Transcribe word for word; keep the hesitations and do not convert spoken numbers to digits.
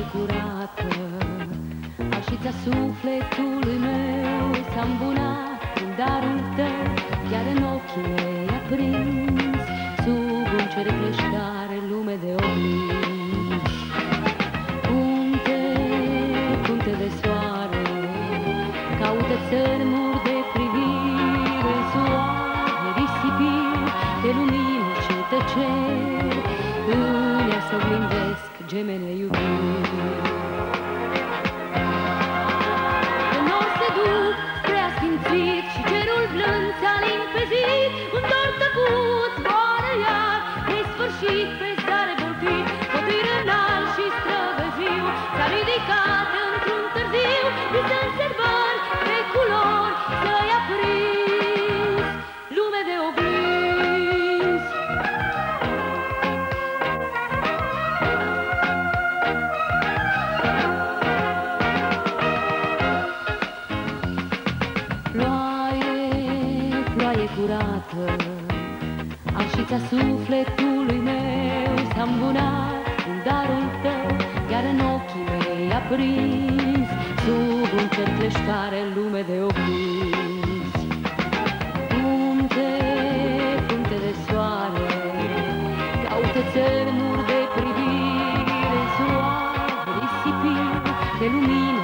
curată, arșița sufletului meu s-a îmbunat prin darul tău, chiar în ochii mei aprins, sub un cer creștare lume de oglinzi. Punte, punte de soare, caută țărmuri de privire, soare risipiri de lumină și tăceri, în ea se oglindesc gemene iubiri. În nor se duc spre asfințit și cerul blând s-a limpezit, un dor tăcut zboară iar, nesfârșit pe zare boltit, fătâi înalt și străveziu, s-a ridicat într-un târziu, visând sărbări de culori să-i aprins, lume de oglinzi. Ploaie, ploaie curată, arșița sufletului meu s-a îmbunat în darul tău, iar în ochii mei aprins, sub un cer cleștare lume de oglinzi. Punte, punte de soare, caută țărmuri de privire, soare risipiri de lumină